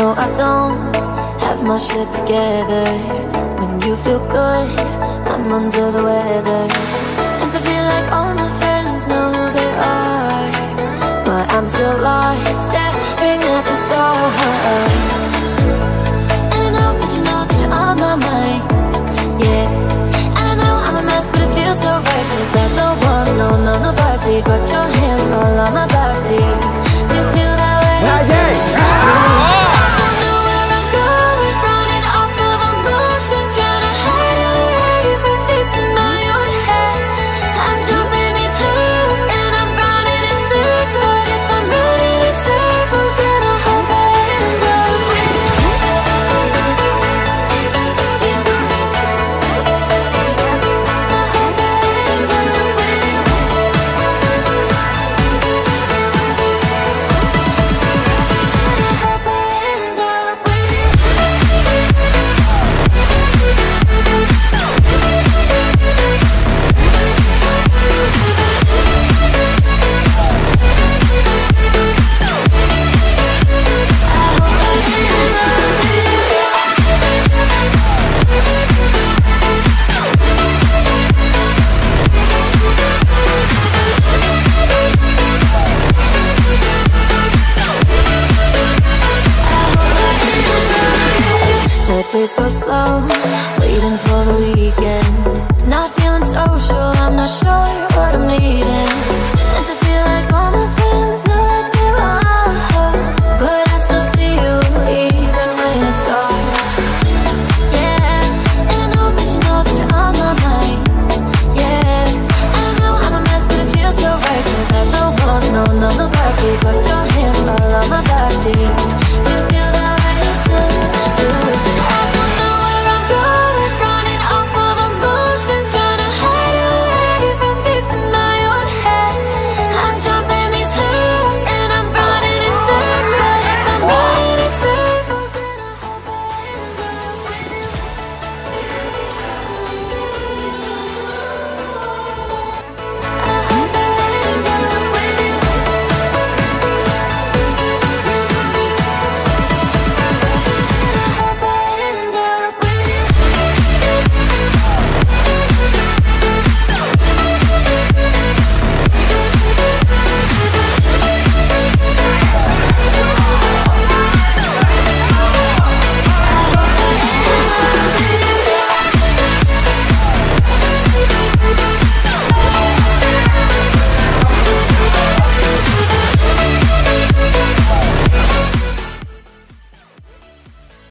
know I don't have my shit together. When you feel good, I'm under the weather. And to feel like all my friends know who they are, but I'm still lost, staring at the stars. And I know that you know that you're on my mind, yeah. And I know I'm a mess, but it feels so right, 'cause I don't want nobody but your hands all on my body. Do you feel that way? Days go slow, waiting for the weekend. Not feeling social, I'm not sure what I'm needing.